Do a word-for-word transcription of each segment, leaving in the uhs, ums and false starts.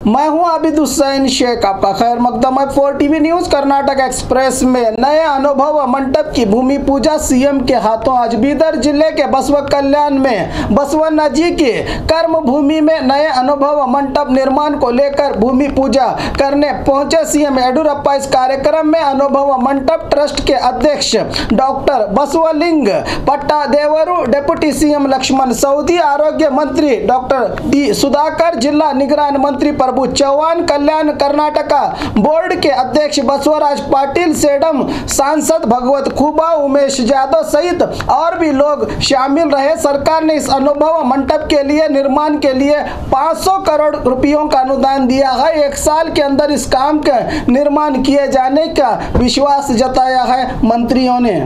मैं हूं आबिद हुसैन शेख, आपका खैर मकदम है four TV news. Karnataka express में नए अनुभव मंडप की भूमि पूजा सीएम के हाथों। आज बीदर जिले के बसव कल्याण में बसवन्ना जी की कर्म भूमि में नए अनुभव मंडप निर्माण को लेकर भूमि पूजा करने पहुंचे सीएम येडियुरप्पा। इस कार्यक्रम में अनुभव मंडप ट्रस्ट के अध्यक्ष doctor Basavalinga Pattadevaru, deputy CM Lakshman Savadi, आरोग्य मंत्री डॉक्टर डी सुधाकर, जिला निगरान मंत्री प्रभु चौहान, कल्याण कर्नाटका बोर्ड के अध्यक्ष बसवराज पाटिल, सेडम सांसद भगवत खुबा, उमेश यादव सहित और भी लोग शामिल रहे। सरकार ने इस अनुभव मंडप के लिए निर्माण के लिए पाँच सौ करोड़ रुपयों का अनुदान दिया है। एक साल के अंदर इस काम का निर्माण किए जाने का विश्वास जताया है मंत्रियों ने।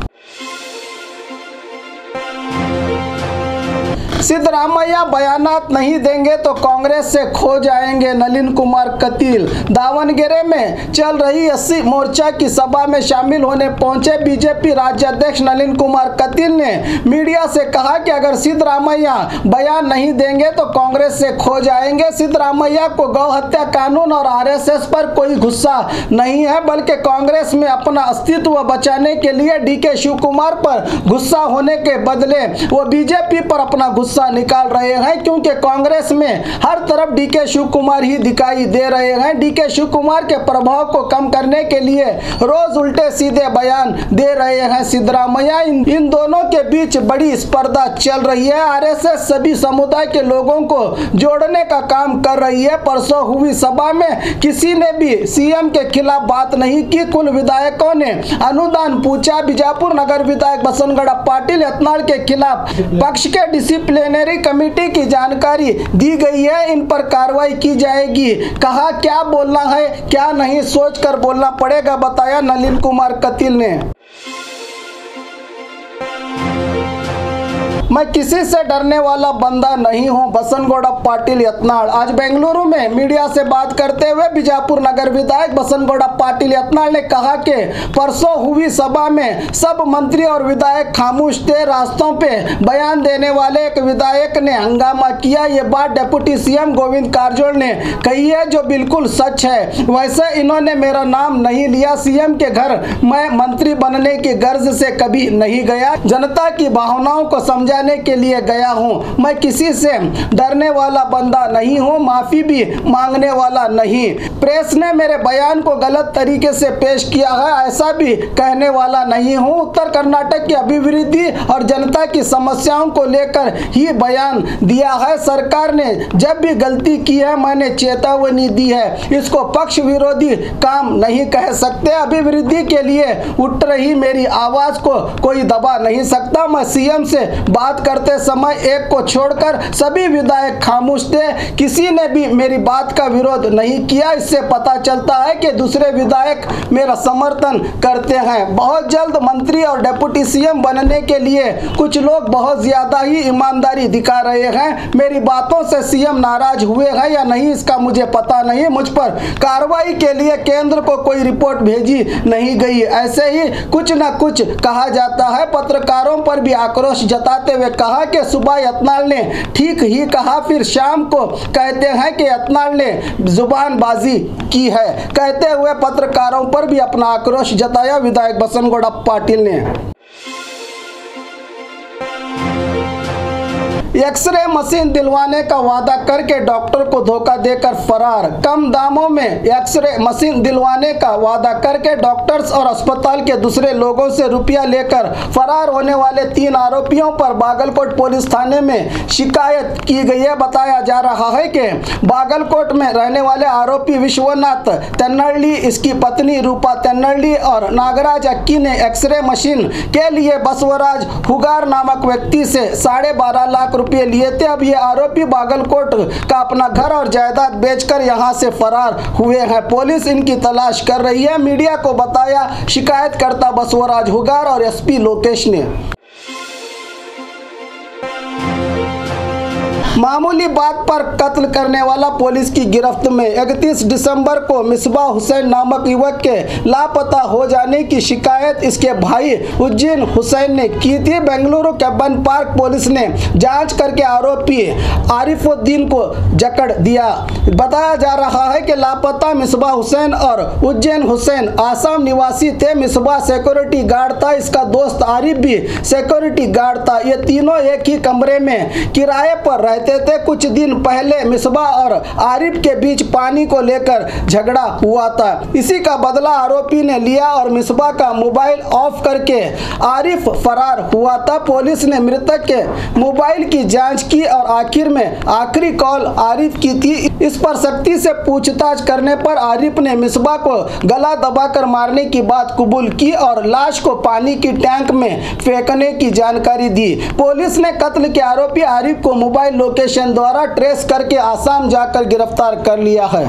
सिद्धरामैया बयानात नहीं देंगे तो कांग्रेस से खो जाएंगे, नलिन कुमार कतील। दावणगेरे में चल रही अस्सी मोर्चा की सभा में शामिल होने पहुंचे बीजेपी राज्य अध्यक्ष नलिन कुमार कतील ने मीडिया से कहा कि अगर सिद्धरामैया बयान नहीं देंगे तो कांग्रेस से खो जाएंगे। सिद्धरामैया को गौ हत्या कानून और आरएसएस पर कोई गुस्सा नहीं है, बल्कि कांग्रेस में अपना अस्तित्व बचाने के लिए डीके शिव कुमार पर गुस्सा होने के बदले वो बीजेपी पर अपना गुस्सा निकाल रहे हैं, क्योंकि कांग्रेस में हर तरफ डीके शिव कुमार ही दिखाई दे रहे हैं। डीके शिव कुमार के प्रभाव को कम करने के लिए रोज उल्टे सीधे बयान दे रहे हैं सिद्धरामैया। इन, इन दोनों के बीच बड़ी स्पर्धा चल रही है। आरएसएस सभी समुदाय के लोगों को जोड़ने का काम कर रही है। परसों हुई सभा में किसी ने भी सीएम के खिलाफ बात नहीं की। कुल विधायकों ने अनुदान पूछा। बीजापुर नगर विधायक बसनगढ़ पाटिल यत्नाल के खिलाफ पक्ष के डिसिप्लिन डिसिप्लिनरी कमेटी की जानकारी दी गई है, इन पर कार्रवाई की जाएगी। कहा क्या बोलना है क्या नहीं सोचकर बोलना पड़ेगा, बताया नलिन कुमार कतील ने। मैं किसी से डरने वाला बंदा नहीं हूं, बसनगौड़ा पाटिल यत्नाल। आज बेंगलुरु में मीडिया से बात करते हुए बीजापुर नगर विधायक बसनगौड़ा पाटिल यत्नाल ने कहा कि परसों हुई सभा में सब मंत्री और विधायक खामोश थे। रास्तों पे बयान देने वाले एक विधायक ने हंगामा किया। ये बात डिप्टी सीएम गोविंद कारजोल ने कही है, जो बिल्कुल सच है। वैसे इन्होंने मेरा नाम नहीं लिया। सीएम के घर मैं मंत्री बनने की गर्ज से कभी नहीं गया, जनता की भावनाओं को समझा के लिए गया हूं। मैं किसी से डरने वाला बंदा नहीं हूं, माफी भी मांगने वाला नहीं। प्रेस ने मेरे बयान को गलत तरीके से पेश किया है, ऐसा भी कहने वाला नहीं हूं। उत्तर कर्नाटक की अभिवृद्धि और जनता की समस्याओं को लेकर ही बयान दिया है। सरकार ने जब भी गलती की है मैंने चेतावनी दी है, इसको पक्ष विरोधी काम नहीं कह सकते। अभिवृद्धि के लिए उठ रही मेरी आवाज को कोई दबा नहीं सकता। मैं सीएम से बात करते समय एक को छोड़कर सभी विधायक खामोश थे, किसी ने भी मेरी बात का विरोध नहीं किया। इससे पता चलता है कि दूसरे विधायक मेरा समर्थन करते हैं। बहुत जल्द मंत्री और डिप्टी सीएम बनने के लिए कुछ लोग बहुत ज्यादा ही ईमानदारी दिखा रहे हैं। मेरी बातों से सीएम नाराज हुए हैं या नहीं इसका मुझे पता नहीं। मुझ पर कार्रवाई के लिए केंद्र को कोई रिपोर्ट भेजी नहीं गई, ऐसे ही कुछ न कुछ कहा जाता है। पत्रकारों पर भी आक्रोश जताते हुए कहा कि सुबह यत्नाल ने ठीक ही कहा, फिर शाम को कहते हैं कि यत्नाल ने जुबानबाजी की है। कहते हुए पत्रकारों पर भी अपना आक्रोश जताया विधायक बसनगौड़ा पाटिल ने। एक्सरे मशीन दिलवाने का वादा करके डॉक्टर को धोखा देकर फरार। कम दामों में एक्सरे मशीन दिलवाने का वादा करके डॉक्टर्स और अस्पताल के दूसरे लोगों से रुपया लेकर फरार होने वाले तीन आरोपियों पर बागलकोट पुलिस थाने में शिकायत की गई है। बताया जा रहा है कि बागलकोट में रहने वाले आरोपी विश्वनाथ तेन्नल्ली, इसकी पत्नी रूपा तेन्नल्ली और नागराज अक्की ने एक्सरे मशीन के लिए बसवराज हुगार नामक व्यक्ति से साढ़े बारह लाख रुपये लिए थे। अब ये आरोपी बागलकोट का अपना घर और जायदाद बेचकर यहां से फरार हुए हैं। पुलिस इनकी तलाश कर रही है। मीडिया को बताया शिकायतकर्ता बसवराज हुगार और एसपी लोकेश ने। मामूली बात पर कत्ल करने वाला पुलिस की गिरफ्त में। इकतीस दिसंबर को मिसबाह हुसैन नामक युवक के लापता हो जाने की शिकायत इसके भाई उज्जैन हुसैन ने की थी। बेंगलुरु कैबन पार्क पुलिस ने जांच करके आरोपी आरिफुद्दीन को जकड़ दिया। बताया जा रहा है कि लापता मिसबाह हुसैन और उज्जैन हुसैन आसाम निवासी थे। मिसबाह सिक्योरिटी गार्ड था, इसका दोस्त आरिफ भी सिक्योरिटी गार्ड था। ये तीनों एक ही कमरे में किराए पर रहते थे। कुछ दिन पहले मिसबाह और आरिफ के बीच पानी को लेकर झगड़ा हुआ था। इसी का बदला आरोपी ने लिया और मिसबाह का मोबाइल ऑफ करके आरिफ फरार हुआ था। पुलिस ने मृतक के मोबाइल की जांच की और आखिर में आखिरी कॉल आरिफ की थी। इस पर सख्ती से पूछताछ करने पर आरिफ ने मिसबाह को गला दबाकर मारने की बात कबूल की और लाश को पानी की टैंक में फेंकने की जानकारी दी। पुलिस ने कत्ल के आरोपी आरिफ को मोबाइल लोकेशन द्वारा ट्रेस करके आसाम जाकर गिरफ्तार कर लिया है।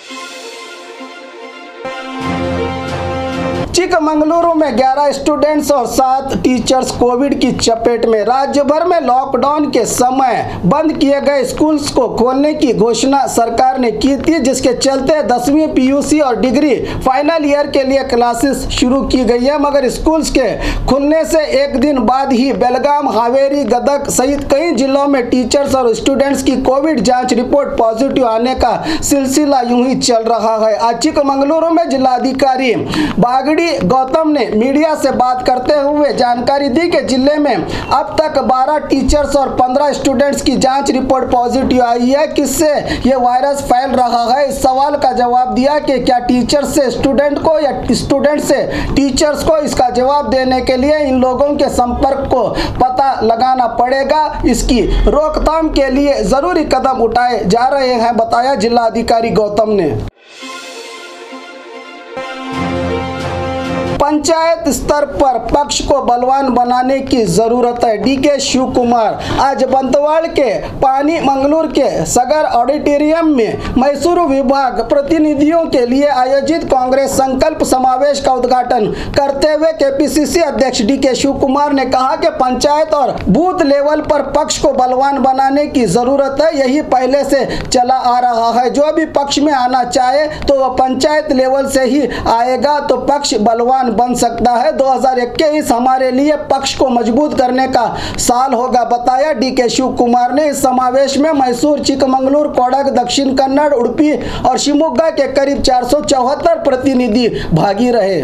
चिकमंगलुरु में ग्यारह स्टूडेंट्स और सात टीचर्स कोविड की चपेट में। राज्य भर में लॉकडाउन के समय बंद किए गए स्कूल्स को खोलने की घोषणा सरकार ने की थी, जिसके चलते दसवीं पीयूसी और डिग्री फाइनल ईयर के लिए क्लासेस शुरू की गई है। मगर स्कूल्स के खुलने से एक दिन बाद ही बेलगाम, हावेरी, गदग सहित कई जिलों में टीचर्स और स्टूडेंट्स की कोविड जाँच रिपोर्ट पॉजिटिव आने का सिलसिला यूं ही चल रहा है। आज चिकमंगलुरु में जिलाधिकारी बागड़ी गौतम ने मीडिया से बात करते हुए जानकारी दी कि जिले में अब तक बारह टीचर्स और पंद्रह स्टूडेंट्स की जांच रिपोर्ट पॉजिटिव आई है। किससे ये वायरस फैल रहा है, इस सवाल का जवाब दिया कि क्या टीचर से स्टूडेंट को या स्टूडेंट से टीचर्स को। इसका जवाब देने के लिए इन लोगों के संपर्क को पता लगाना पड़ेगा। इसकी रोकथाम के लिए जरूरी कदम उठाए जा रहे हैं, बताया जिलाधिकारी गौतम ने। पंचायत स्तर पर पक्ष को बलवान बनाने की जरूरत है। डीके शिव कुमार आज बंतवाड़ के पानी मंगलूर के सगर ऑडिटोरियम में मैसूर विभाग प्रतिनिधियों के लिए आयोजित कांग्रेस संकल्प समावेश का उद्घाटन करते हुए केपीसीसी अध्यक्ष डीके शिव कुमार ने कहा कि पंचायत और बूथ लेवल पर पक्ष को बलवान बनाने की जरूरत है। यही पहले से चला आ रहा है। जो भी पक्ष में आना चाहे तो वह पंचायत लेवल से ही आएगा तो पक्ष बलवान बन सकता है। दो हज़ार इक्कीस हमारे लिए पक्ष को मजबूत करने का साल होगा, बताया डीके शिव कुमार ने। इस समावेश में मैसूर, चिकमंगलुरु, कोडग, दक्षिण कन्नड़, उडुपी और शिवमोगा के करीब चार सौ चौहत्तर प्रतिनिधि भागी रहे।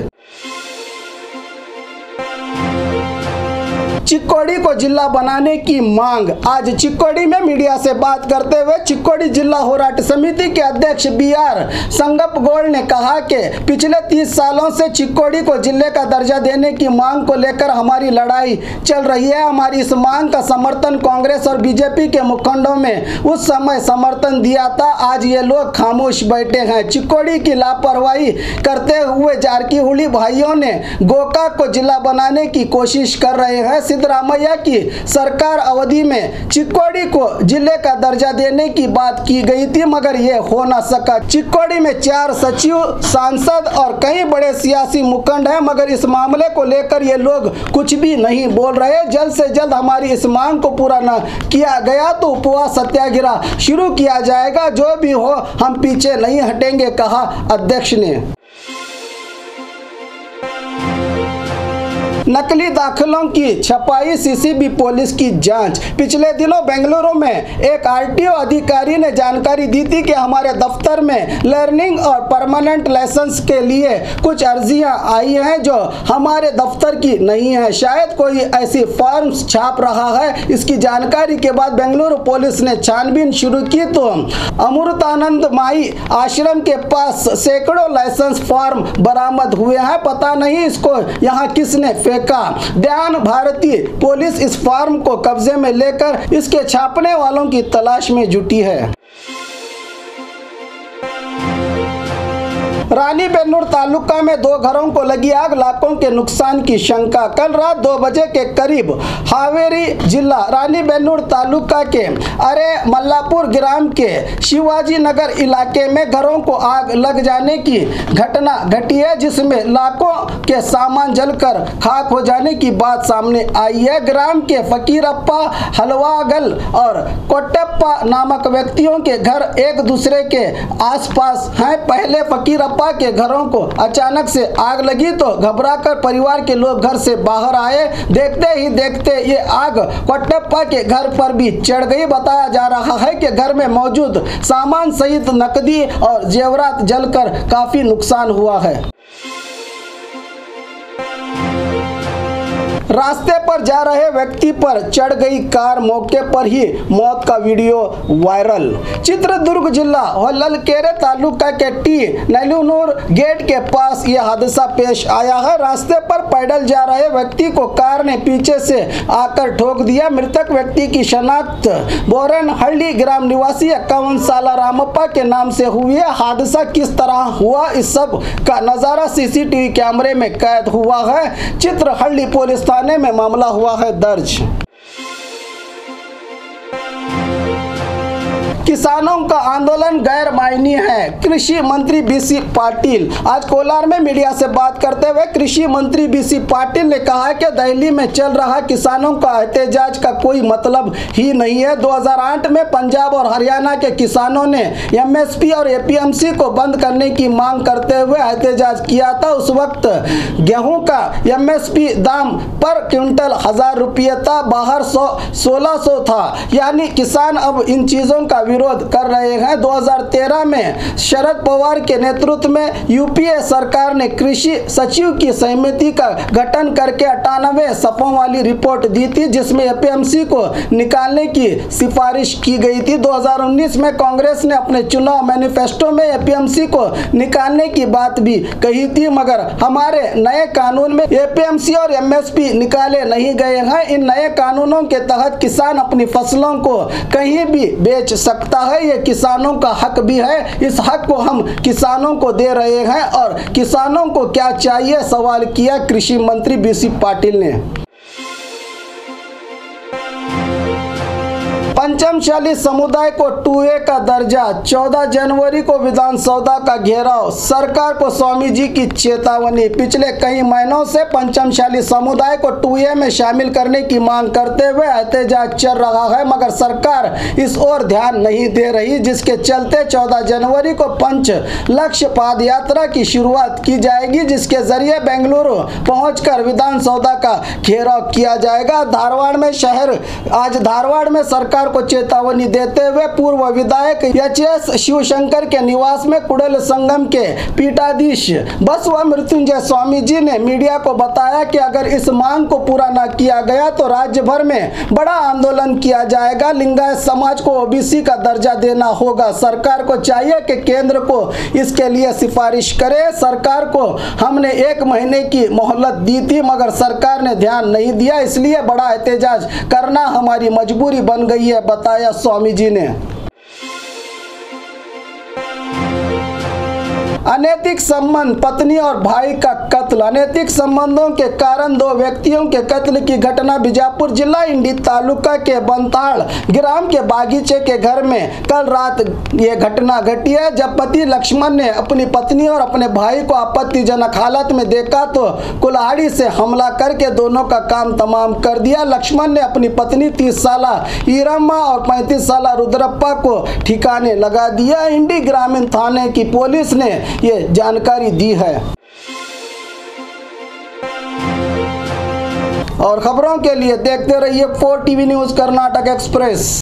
चिक्कोडी को जिला बनाने की मांग। आज चिक्कोडी में मीडिया से बात करते हुए चिक्कोडी जिला होराट समिति के अध्यक्ष बी आर संगप्पगौड़ ने कहा कि पिछले तीस सालों से चिक्कोडी को जिले का दर्जा देने की मांग को लेकर हमारी लड़ाई चल रही है। हमारी इस मांग का समर्थन कांग्रेस और बीजेपी के मुखंडों में उस समय समर्थन दिया था। आज ये लोग खामोश बैठे हैं। चिक्कोडी की लापरवाही करते हुए जारकीहोली भाइयों ने गोकाक को जिला बनाने की कोशिश कर रहे हैं। सिद्धरामैया की सरकार अवधि में चिक्कोडी को जिले का दर्जा देने की बात की गई थी, मगर ये हो न सका। चिक्कोडी में चार सचिव, सांसद और कई बड़े सियासी मुखंड हैं, मगर इस मामले को लेकर ये लोग कुछ भी नहीं बोल रहे। जल्द से जल्द हमारी इस मांग को पूरा न किया गया तो उपवास सत्याग्रह शुरू किया जाएगा। जो भी हो हम पीछे नहीं हटेंगे, कहा अध्यक्ष ने। नकली दाखिलों की छपाई, सीसीबी पुलिस की जांच। पिछले दिनों बेंगलुरु में एक आरटीओ अधिकारी ने जानकारी दी थी कि हमारे दफ्तर में लर्निंग और परमानेंट लाइसेंस के लिए कुछ अर्जियां आई हैं जो हमारे दफ्तर की नहीं है। शायद कोई ऐसी फॉर्म्स छाप रहा है। इसकी जानकारी के बाद बेंगलुरु पुलिस ने छानबीन शुरू की तो अमृतानंद माई आश्रम के पास सैकड़ों लाइसेंस फॉर्म बरामद हुए हैं। पता नहीं इसको यहाँ किसने का ध्यान भारतीय पुलिस इस फॉर्म को कब्जे में लेकर इसके छापने वालों की तलाश में जुटी है। रानीबेन्नूर तालुका में दो घरों को लगी आग, लाखों के नुकसान की शंका। कल रात दो बजे के करीब हावेरी जिला रानीबेन्नूर तालुका के अरे मल्लापुर ग्राम के शिवाजी नगर इलाके में घरों को आग लग जाने की घटना घटी है, जिसमें लाखों के सामान जलकर खाक हो जाने की बात सामने आई है। ग्राम के फकीरप्पा, हलवागल और कोट्टेप्पा नामक व्यक्तियों के घर एक दूसरे के आसपास हैं। पहले फकीरप्पा के घरों को अचानक से आग लगी तो घबराकर परिवार के लोग घर से बाहर आए। देखते ही देखते ये आग कोट्टेप्पा के घर पर भी चढ़ गई। बताया जा रहा है कि घर में मौजूद सामान सहित नकदी और जेवरात जलकर काफी नुकसान हुआ है। रास्ते पर जा रहे व्यक्ति पर चढ़ गई कार, मौके पर ही मौत का वीडियो वायरल। चित्रदुर्ग जिला होल्लकेरे तालुका के टी नैलूनूर गेट के पास यह हादसा पेश आया है। रास्ते पर पैदल जा रहे व्यक्ति को कार ने पीछे से आकर ठोक दिया। मृतक व्यक्ति की शनाख्त बोरनहल्ली ग्राम निवासी इक्यावन साल रामप्पा के नाम से हुई है। हादसा किस तरह हुआ, इस सब का नजारा सीसीटीवी कैमरे में कैद हुआ है। चित्रहल्ली पुलिस थाने में मामला हुआ है दर्ज। किसानों का आंदोलन गैर मायनी है, कृषि मंत्री बीसी पाटिल। आज कोलार में मीडिया से बात करते हुए कृषि मंत्री बीसी पाटिल ने कहा कि दिल्ली में चल रहा किसानों का एहतजाज का कोई मतलब ही नहीं है। दो हज़ार आठ में पंजाब और हरियाणा के किसानों ने एमएसपी और एपीएमसी को बंद करने की मांग करते हुए एहतजाज किया था। उस वक्त गेहूं का एमएसपी दाम पर क्विंटल हजार रुपये था, बाहर सौ सोलह सौ था। यानी किसान अब इन चीजों का विरोध कर रहे हैं। दो हज़ार तेरह में शरद पवार के नेतृत्व में यूपीए सरकार ने कृषि सचिव की समिति का गठन करके अट्ठानवे सफों वाली रिपोर्ट दी थी, जिसमें एपीएमसी को निकालने की सिफारिश की गई थी। दो हज़ार उन्नीस में कांग्रेस ने अपने चुनाव मैनिफेस्टो में एपीएमसी को निकालने की बात भी कही थी, मगर हमारे नए कानून में एपीएमसी और एमएसपी निकाले नहीं गए हैं। इन नए कानूनों के तहत किसान अपनी फसलों को कहीं भी बेच सकता है। ये किसानों का हक भी है, इस हक को हम किसानों को दे रहे हैं। और किसानों को क्या चाहिए, सवाल किया कृषि मंत्री बीसी पाटिल ने। पंचमशाली समुदाय को टू ए का दर्जा, चौदह जनवरी को विधानसभा का घेराव, सरकार को स्वामी जी की चेतावनी। पिछले कई महीनों से पंचमशाली समुदाय को टू ए में शामिल करने की मांग करते हुए एहतजाज चल रहा है, मगर सरकार इस ओर ध्यान नहीं दे रही, जिसके चलते चौदह जनवरी को पंच लक्ष्य पाद यात्रा की शुरुआत की जाएगी, जिसके जरिए बेंगलुरु पहुंचकर विधानसभा का घेराव किया जाएगा। धारवाड़ में शहर आज धारवाड़ में सरकार को चेतावनी देते हुए पूर्व विधायक एच एस शिवशंकर के निवास में कुड़ल संगम के पीठाधीश बसव मृत्युंजय स्वामी जी ने मीडिया को बताया कि अगर इस मांग को पूरा न किया गया तो राज्य भर में बड़ा आंदोलन किया जाएगा। लिंगायत समाज को ओबीसी का दर्जा देना होगा। सरकार को चाहिए कि केंद्र को इसके लिए सिफारिश करे। सरकार को हमने एक महीने की मोहलत दी थी, मगर सरकार ने ध्यान नहीं दिया, इसलिए बड़ा एहतजाज करना हमारी मजबूरी बन गई है, बताया स्वामी जी ने। अनैतिक संबंध, पत्नी और भाई का कत्ल। अनैतिक संबंधों के कारण दो व्यक्तियों के कत्ल की घटना बीजापुर जिला इंडी तालुका के बनताड़ ग्राम के बागीचे के घर में कल रात ये घटना घटी है। जब पति लक्ष्मण ने अपनी पत्नी और अपने भाई को आपत्तिजनक हालत में देखा तो कुल्हाड़ी से हमला करके दोनों का काम तमाम कर दिया। लक्ष्मण ने अपनी पत्नी तीस साल ईरम्मा और पैंतीस साल रुद्रप्पा को ठिकाने लगा दिया। इंडी ग्रामीण थाने की पुलिस ने ये जानकारी दी है। और खबरों के लिए देखते रहिए four TV news Karnataka express.